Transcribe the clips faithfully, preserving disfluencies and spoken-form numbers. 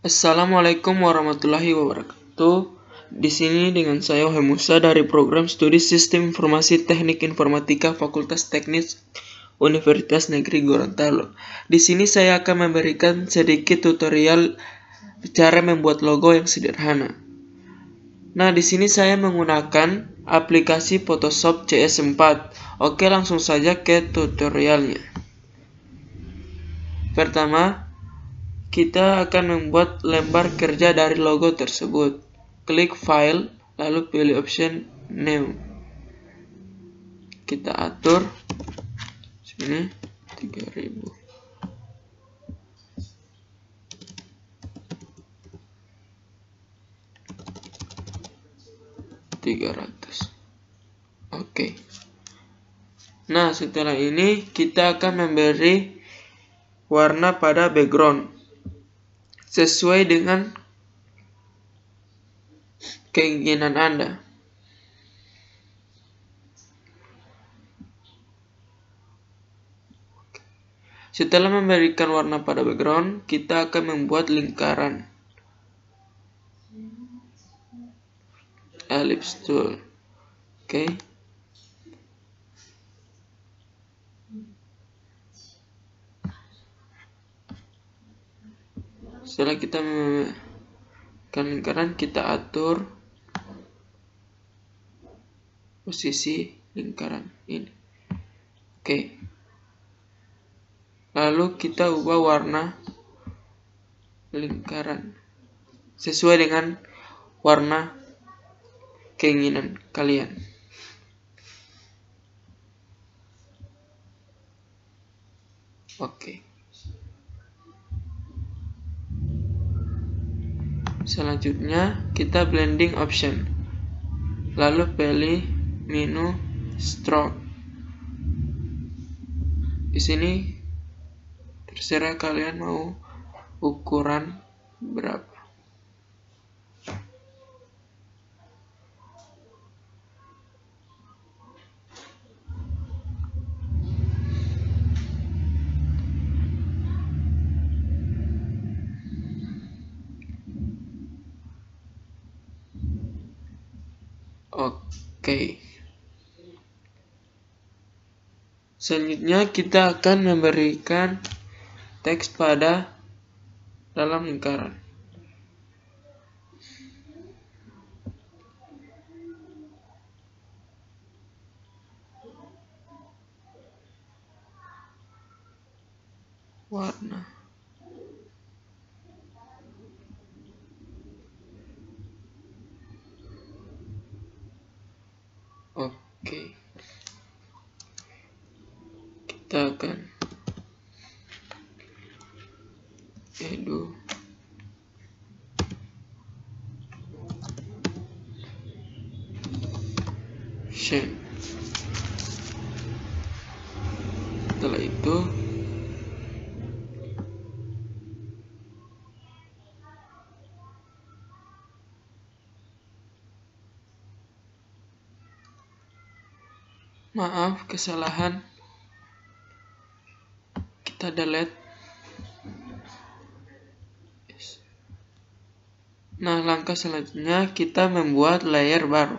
Assalamualaikum warahmatullahi wabarakatuh. Di sini dengan saya Wahai Musa dari program studi Sistem Informasi Teknik Informatika Fakultas Teknik Universitas Negeri Gorontalo. Di sini saya akan memberikan sedikit tutorial cara membuat logo yang sederhana. Nah, di sini saya menggunakan aplikasi Photoshop C S empat. Oke, langsung saja ke tutorialnya. Pertama, kita akan membuat lembar kerja dari logo tersebut. Klik File, lalu pilih option New. Kita atur sini tiga ribu. tiga ratus. Oke. Nah, setelah ini kita akan memberi warna pada background sesuai dengan keinginan Anda. Setelah memberikan warna pada background, kita akan membuat lingkaran. Ellipse tool. Oke. Setelah kita membuat lingkaran, kita atur posisi lingkaran ini. Oke. Lalu kita ubah warna lingkaran sesuai dengan warna keinginan kalian. Oke. Selanjutnya kita blending option. Lalu pilih menu stroke. Di sini terserah kalian mau ukuran berapa. Oke. Selanjutnya kita akan memberikan teks pada dalam lingkaran. Warna. Oke. Kita akan edu Shen. Setelah itu maaf kesalahan, kita delete. Nah, langkah selanjutnya kita membuat layer baru.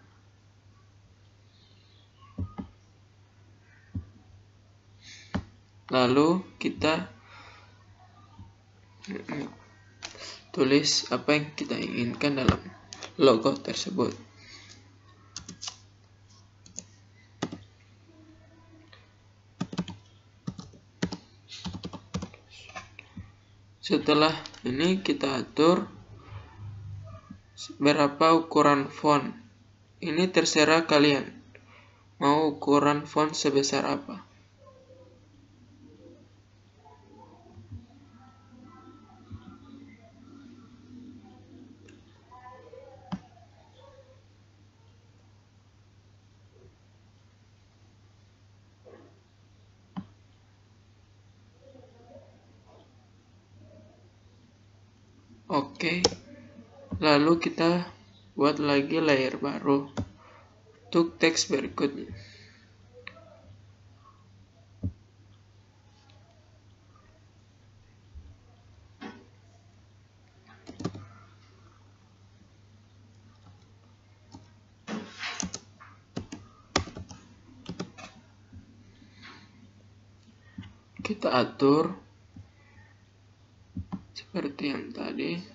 Lalu kita tulis apa yang kita inginkan dalam logo tersebut. Setelah ini kita atur berapa ukuran font. Ini terserah kalian mau ukuran font sebesar apa. Oke, lalu kita buat lagi layer baru untuk teks berikutnya. kita atur seperti yang tadi.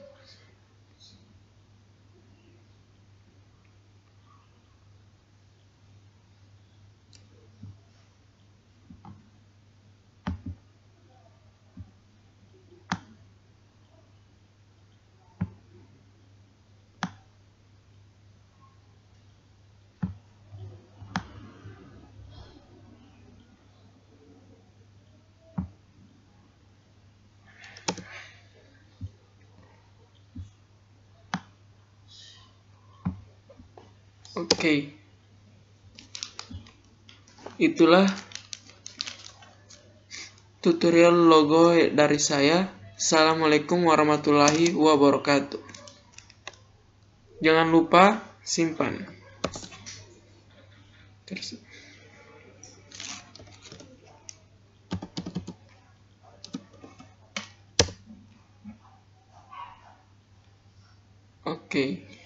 Oke, itulah tutorial logo dari saya. Assalamualaikum warahmatullahi wabarakatuh. Jangan lupa simpan. Terus. Oke.